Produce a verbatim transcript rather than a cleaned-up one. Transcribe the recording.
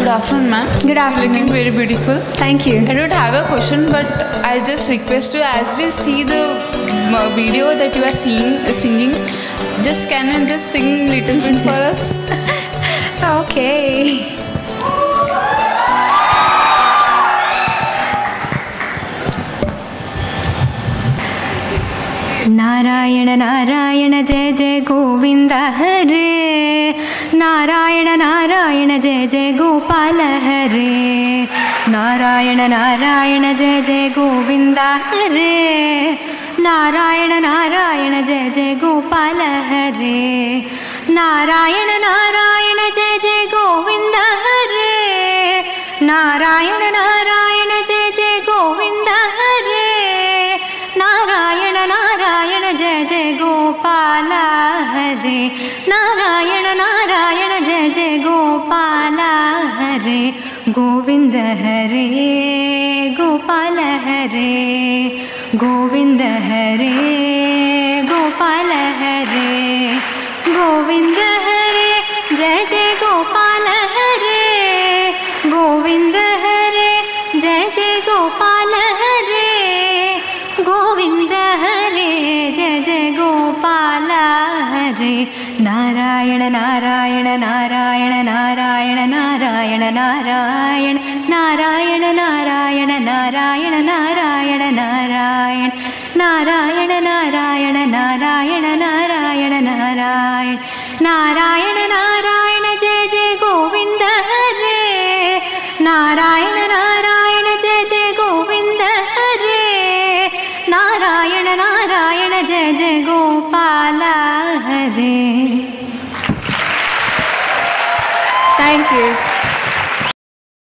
Good afternoon, ma'am. Good afternoon. Looking very beautiful. Thank you. I don't have a question, but I just request you, as we see the uh, video that you are seeing, uh, singing, just can you just sing little bit for us? Okay. Narayan Narayan Jai Jai Govind Hare, Narayan Narayan Jai Jai Gopal Hare, Narayan Narayan Jai Jai Govind Hare, Narayan Narayan Jai Jai Gopal Hare, Narayan Narayan Jai Jai Govind Hare, Narayan Narayan Jai Jai Govind Hare, Narayan Narayan Jai Jai Gopal Hare, Narayan Narayan Jai Jai Gopal Hare, Govind Hare Gopal Hare, Govind Hare Gopal Hare, Govind Hare Jai Jai Gopal Hare, Govind Hare Jai Jai Gopal Hare, Govind Hare Jai Jai Gopal Hare, Narayan Narayan Narayan Narayan Narayan Narayan Narayan Narayan Narayan Narayan Narayan Narayan Narayan Narayan Narayan Narayan Narayan Narayan Jai Jai Govind Hare, Narayan Narayan Jai Jai Govind Hare, Narayan Narayan Jai Jai Gopal Hare. Thank you.